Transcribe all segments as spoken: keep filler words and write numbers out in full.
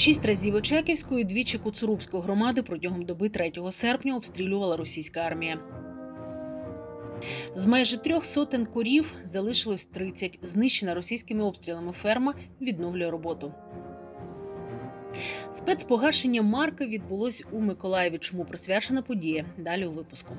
Шість разів Очаківську і двічі Коцурубську громади протягом доби третього серпня обстрілювала російська армія. З майже трьох сотень корів залишилось тридцять. Знищена російськими обстрілами ферма відновлює роботу. Спецпогашення марки відбулось у Миколаєві. Чому присвячена подія? Далі у випуску.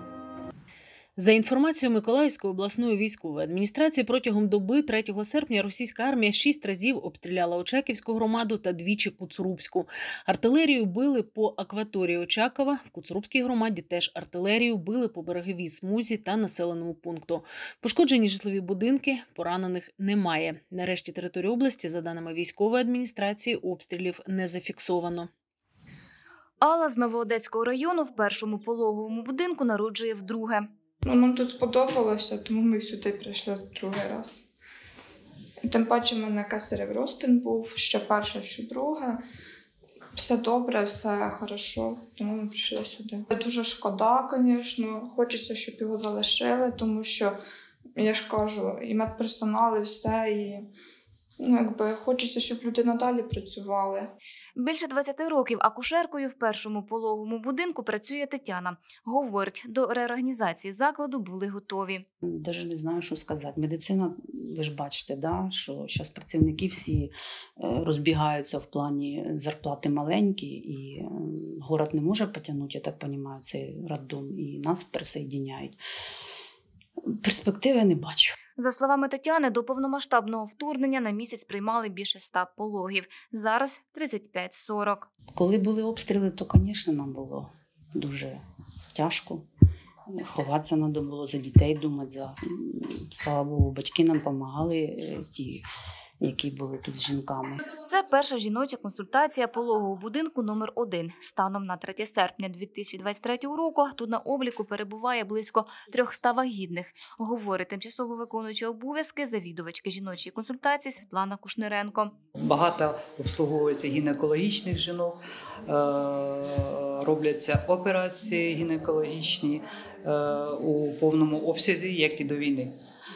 За інформацією Миколаївської обласної військової адміністрації, протягом доби третього серпня російська армія шість разів обстріляла Очаківську громаду та двічі Коцурубську. Артилерію били по акваторії Очакова, в Коцурубській громаді теж артилерію били по береговій смузі та населеному пункту. Пошкоджені житлові будинки, поранених немає. Нарешті території області, за даними військової адміністрації, обстрілів не зафіксовано. Алла з Новоодеського району в першому пологовому будинку народжує вдруге. Ну, нам тут сподобалося, тому ми сюди прийшли другий раз. Тим паче в мене кесарів розтин був, що перше, що друге. Все добре, все хорошо, тому ми прийшли сюди. Дуже шкода, звісно, хочеться, щоб його залишили, тому що, я ж кажу, і медперсонал, і все, і ну, якби, хочеться, щоб люди надалі працювали. Більше двадцяти років акушеркою в першому пологовому будинку працює Тетяна. Говорить, до реорганізації закладу були готові. Навіть не знаю, що сказати. Медицина, ви ж бачите, да, що зараз працівники всі розбігаються в плані зарплати маленькі, і город не може потягнути, я так розумію, цей роддом, і нас присоединяють. Перспективи не бачу. За словами Тетяни, до повномасштабного вторгнення на місяць приймали більше ста пологів. Зараз тридцять п'ять - сорок. Коли були обстріли, то, звісно, нам було дуже тяжко. Ховатися треба було, за дітей думати. За... Слава Богу, батьки нам допомагали, ті, які були тут з жінками. Це перша жіноча консультація пологового будинку номер один. Станом на третє серпня дві тисячі двадцять третього року тут на обліку перебуває близько трьохсот вагітних, говорить тимчасово виконуюча обов'язки завідувачки жіночої консультації Світлана Кушниренко. Багато обслуговується гінекологічних жінок, робляться операції гінекологічні у повному обсязі, як і до війни.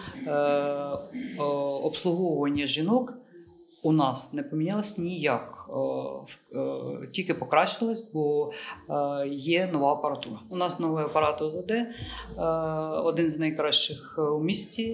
Обслуговування жінок у нас не помінялось ніяк, тільки покращилось, бо є нова апаратура. У нас новий апарат О З Д, один з найкращих у місті,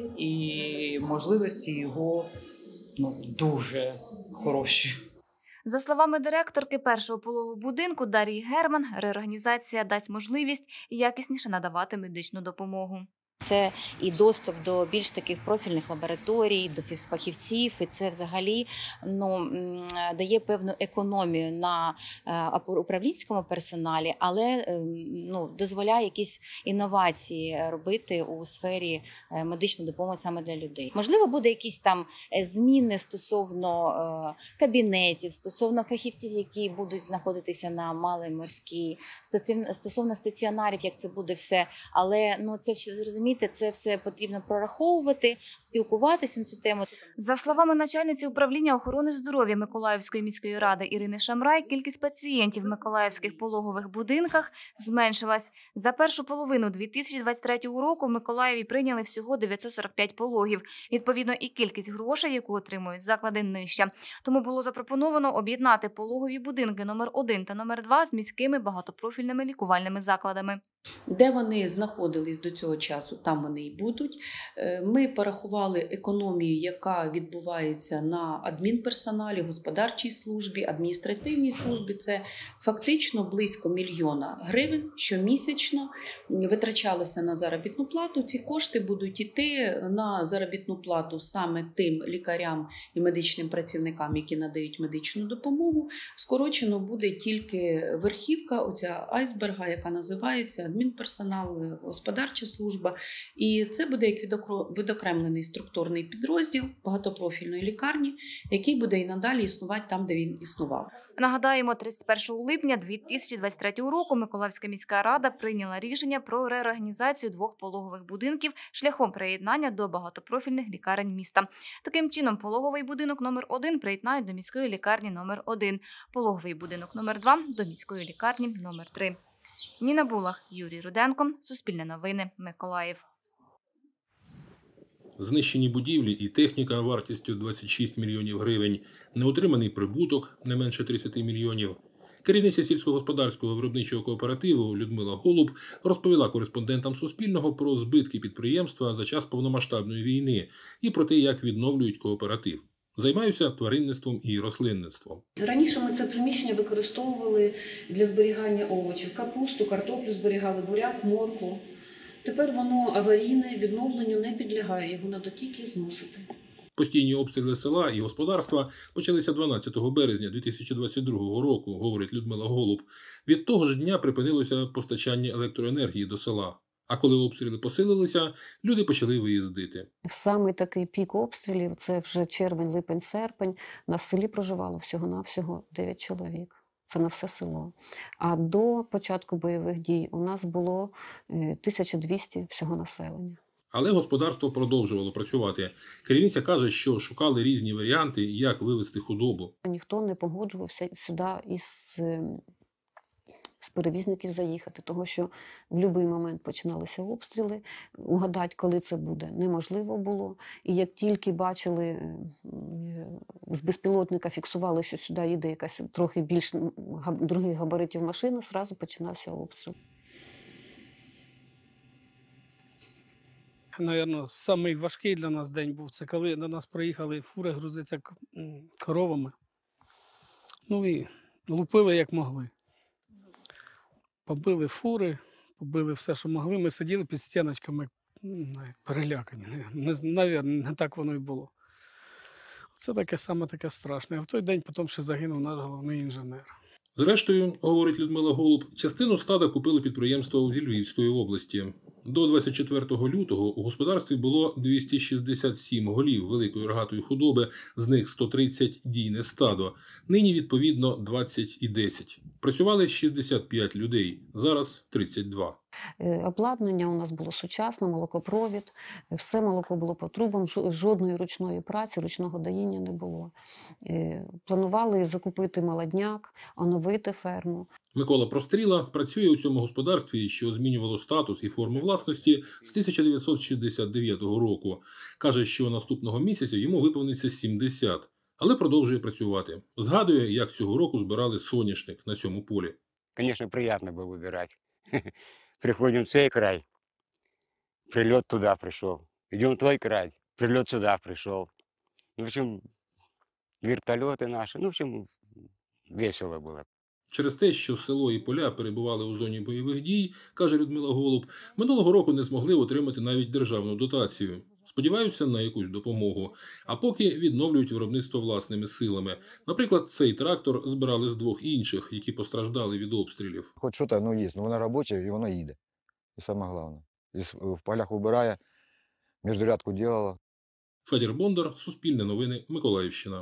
і можливості його ну, дуже хороші. За словами директорки першого пологового будинку Дар'ї Герман, реорганізація дасть можливість якісніше надавати медичну допомогу. Це і доступ до більш таких профільних лабораторій, до фахівців, і це взагалі ну, дає певну економію на управлінському персоналі, але ну, дозволяє якісь інновації робити у сфері медичної допомоги саме для людей. Можливо, буде якісь там зміни стосовно кабінетів, стосовно фахівців, які будуть знаходитися на Маломорській, стосовно стаціонарів, як це буде все, але ну, це все зрозуміло. Це все потрібно прораховувати, спілкуватися на цю тему. За словами начальниці управління охорони здоров'я Миколаївської міської ради Ірини Шамрай, кількість пацієнтів в миколаївських пологових будинках зменшилась. За першу половину дві тисячі двадцять третього року в Миколаєві прийняли всього дев'ятсот сорок п'ять пологів. Відповідно, і кількість грошей, яку отримують заклади, нижча. Тому було запропоновано об'єднати пологові будинки номер один та номер два з міськими багатопрофільними лікувальними закладами. Де вони знаходились до цього часу, там вони і будуть. Ми порахували економію, яка відбувається на адмінперсоналі, господарчій службі, адміністративній службі. Це фактично близько мільйона гривень щомісячно витрачалося на заробітну плату. Ці кошти будуть йти на заробітну плату саме тим лікарям і медичним працівникам, які надають медичну допомогу. Скорочено буде тільки верхівка, оця айсберга, яка називається адмінперсонал, господарча служба. І це буде як відокремлений структурний підрозділ багатопрофільної лікарні, який буде і надалі існувати там, де він існував. Нагадаємо, тридцять першого липня дві тисячі двадцять третього року Миколаївська міська рада прийняла рішення про реорганізацію двох пологових будинків шляхом приєднання до багатопрофільних лікарень міста. Таким чином, пологовий будинок номер один приєднають до міської лікарні номер один, пологовий будинок номер два до міської лікарні номер три. Ніна Булах, Юрій Руденко, Суспільне новини, Миколаїв. знищені будівлі і техніка вартістю двадцять шість мільйонів гривень, неотриманий прибуток не менше тридцять мільйонів. Керівниця сільськогосподарського виробничого кооперативу Людмила Голуб розповіла кореспондентам Суспільного про збитки підприємства за час повномасштабної війни і про те, як відновлюють кооператив. Займаюся тваринництвом і рослинництвом. Раніше ми це приміщення використовували для зберігання овочів. Капусту, картоплю зберігали, буряк, моркву. Тепер воно аварійне, відновленню не підлягає, його треба тільки зносити. Постійні обстріли села і господарства почалися дванадцятого березня дві тисячі двадцять другого року, говорить Людмила Голуб. Від того ж дня припинилося постачання електроенергії до села. А коли обстріли посилилися, люди почали виїздити. В самий такий пік обстрілів, це вже червень, липень, серпень, на селі проживало всього-навсього дев'ять чоловік. Це на все село. А до початку бойових дій у нас було тисяча двісті всього населення. Але господарство продовжувало працювати. Керівниця каже, що шукали різні варіанти, як вивезти худобу. Ніхто не погоджувався сюди із, з перевізників заїхати, тому що в будь-який момент починалися обстріли. Угадати, коли це буде, неможливо було. І як тільки бачили, з безпілотника фіксували, що сюди їде якась трохи більш других габаритів машина, одразу починався обстріл. Навірно, самий важкий для нас день був, це коли до нас приїхали фури грузиться коровами. Ну і лупили як могли. Побили фури, побили все, що могли. Ми сиділи під стіночками, перелякані. Навірно, не так воно і було. Це таке саме таке страшне. А в той день потім ще загинув наш головний інженер. Зрештою, говорить Людмила Голуб, частину стада купили підприємство зі Львівської області. До двадцять четвертого лютого у господарстві було двісті шістдесят сім голів великої рогатої худоби, з них сто тридцять дійне стадо. Нині, відповідно, двадцять і десять. Працювали шістдесят п'ять людей, зараз тридцять два. Обладнання у нас було сучасне, молокопровід, все молоко було по трубам, жодної ручної праці, ручного доїння не було. Планували закупити молодняк, оновити ферму. Микола Простріла працює у цьому господарстві, що змінювало статус і форму власності з тисяча дев'ятсот шістдесят дев'ятого року. Каже, що наступного місяця йому виповниться сімдесят, але продовжує працювати. Згадує, як цього року збирали соняшник на цьому полі. Звісно, приємно було вибирати. Приходимо в цей край, прильот туди прийшов. Йдемо в той край, прильот сюди прийшов. В общем, вертольоти наші, ну, в общем, весело було. Через те, що село і поля перебували у зоні бойових дій, каже Людмила Голуб, минулого року не змогли отримати навіть державну дотацію. Сподіваються на якусь допомогу. А поки відновлюють виробництво власними силами. Наприклад, цей трактор збирали з двох інших, які постраждали від обстрілів. Хоч щось, ну, є, ну, воно робоче і воно їде. І саме головне. І в полях убирає, міжрядку робила. Федір Бондар, Суспільне новини, Миколаївщина.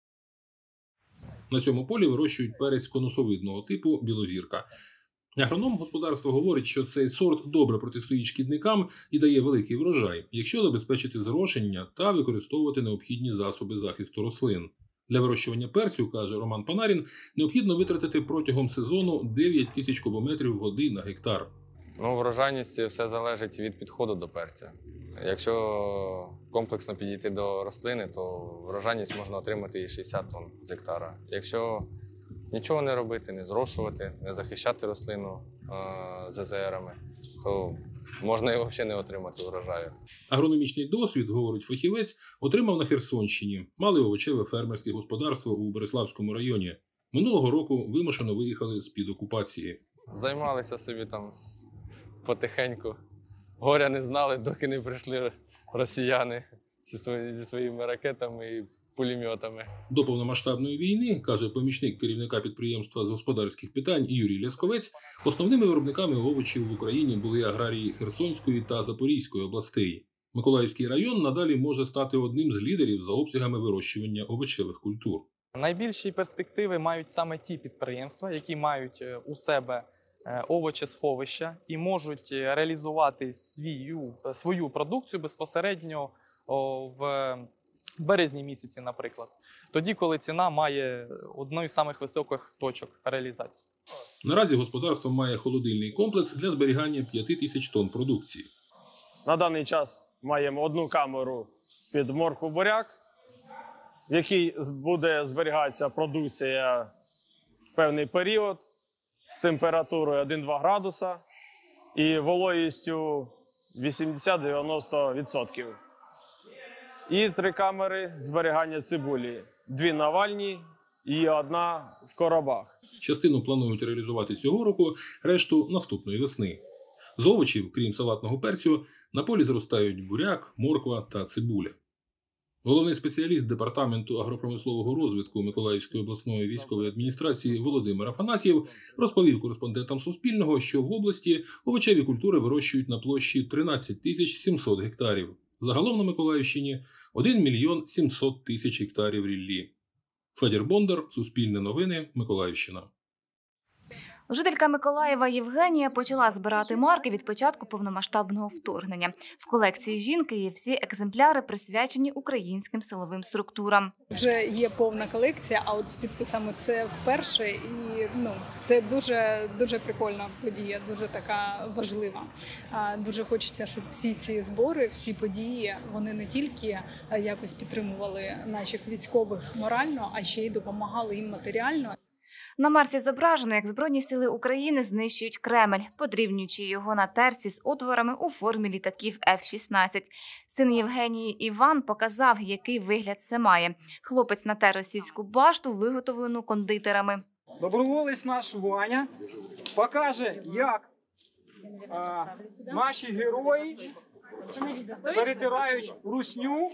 На цьому полі вирощують перець конусовидного типу білозірка. Агроном господарства говорить, що цей сорт добре протистоїть шкідникам і дає великий врожай, якщо забезпечити зрошення та використовувати необхідні засоби захисту рослин. Для вирощування перцю, каже Роман Панарін, необхідно витратити протягом сезону дев'ять тисяч кубометрів води на гектар. Ну, врожайність все залежить від підходу до перця. Якщо комплексно підійти до рослини, то врожайність можна отримати і шістдесят тонн з гектара. Якщо нічого не робити, не зрошувати, не захищати рослину е зе зе ерами, то можна і взагалі не отримати врожаю. Агрономічний досвід, говорить фахівець, отримав на Херсонщині. Мали овочеве фермерське господарство у Береславському районі. Минулого року вимушено виїхали з-під окупації. Займалися собі там потихеньку. Горя не знали, доки не прийшли росіяни зі, свої, зі своїми ракетами і пулеметами. До повномасштабної війни, каже помічник керівника підприємства з господарських питань Юрій Лясковець, основними виробниками овочів в Україні були аграрії Херсонської та Запорізької областей. Миколаївський район надалі може стати одним з лідерів за обсягами вирощування овочевих культур. Найбільші перспективи мають саме ті підприємства, які мають у себе овочесховища і можуть реалізувати свою, свою продукцію безпосередньо в березні місяці, наприклад. Тоді, коли ціна має одну з самих високих точок реалізації. Наразі господарство має холодильний комплекс для зберігання п'яти тисяч тонн продукції. На даний час маємо одну камеру під моркву-буряк, в якій буде зберігатися продукція в певний період з температурою один-два градуса і вологістю вісімдесят-дев'яносто відсотків. І три камери зберігання цибулі. Дві навальні і одна в коробах. Частину планують реалізувати цього року, решту – наступної весни. З овочів, крім салатного перцю, на полі зростають буряк, морква та цибуля. Головний спеціаліст Департаменту агропромислового розвитку Миколаївської обласної військової адміністрації Володимир Афанасьєв розповів кореспондентам Суспільного, що в області овочеві культури вирощують на площі тринадцять тисяч сімсот гектарів. Загалом на Миколаївщині – один мільйон сімсот тисяч гектарів ріллі. Федір Бондар, Суспільне новини, Миколаївщина. Жителька Миколаєва Євгенія почала збирати марки від початку повномасштабного вторгнення. В колекції жінки є всі екземпляри, присвячені українським силовим структурам. Вже є повна колекція, а от з підписами це вперше. І ну, це дуже, дуже прикольна подія, дуже така важлива. Дуже хочеться, щоб всі ці збори, всі події, вони не тільки якось підтримували наших військових морально, а ще й допомагали їм матеріально. На марці зображено, як Збройні сили України знищують Кремль, подрівнюючи його на терці з отворами у формі літаків еф шістнадцять. Син Євгенії Іван показав, який вигляд це має. Хлопець натер російську башту, виготовлену кондитерами. Доброволець наш Ваня покаже, як а, наші герої перетирають русню.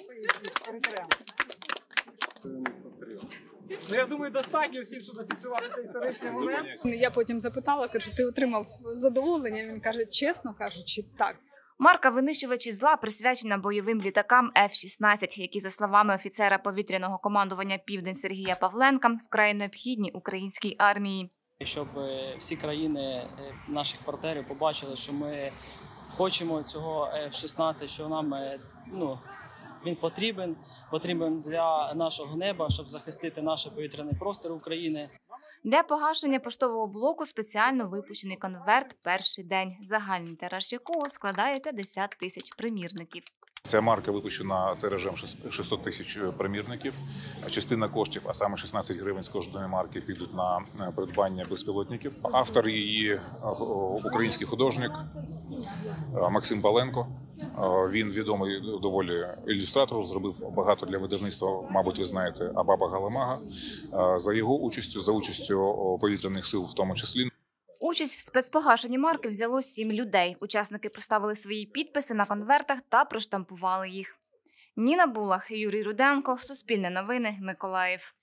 Ну, я думаю, достатньо всім, щоб зафіксувати цей історичний момент. Я потім запитала, кажу, ти отримав задоволення? Він каже, чесно кажучи, так. Марка «Винищувачі зла» присвячена бойовим літакам еф шістнадцять, які, за словами офіцера повітряного командування «Південь» Сергія Павленка, вкрай необхідні українській армії. Щоб всі країни наших партнерів побачили, що ми хочемо цього еф шістнадцять, що нам, ну, він потрібен, потрібен для нашого неба, щоб захистити наш повітряний простір України. Для погашення поштового блоку спеціально випущений конверт «Перший день», загальний тираж якого складає п'ятдесят тисяч примірників. Ця марка випущена тиражем шістсот тисяч примірників. Частина коштів, а саме шістнадцять гривень з кожної марки, підуть на придбання безпілотників. Автор її – український художник Максим Паленко. Він відомий доволі ілюстратор, зробив багато для видавництва, мабуть, ви знаєте, Абаба Галамага. За його участю, за участю повітряних сил в тому числі. Участь в спецпогашенні марки взяло сім людей. Учасники поставили свої підписи на конвертах та проштампували їх. Ніна Булах, Юрій Руденко, Суспільне новини, Миколаїв.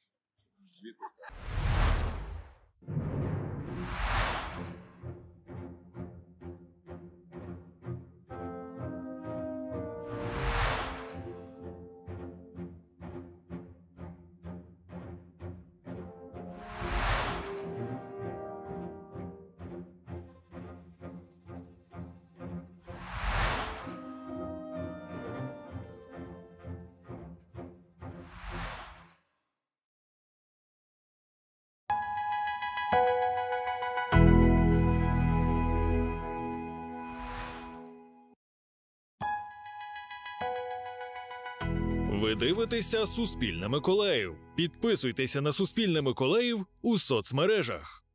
Ви дивитеся «Суспільне Миколаїв». Підписуйтеся на «Суспільне Миколаїв» у соцмережах.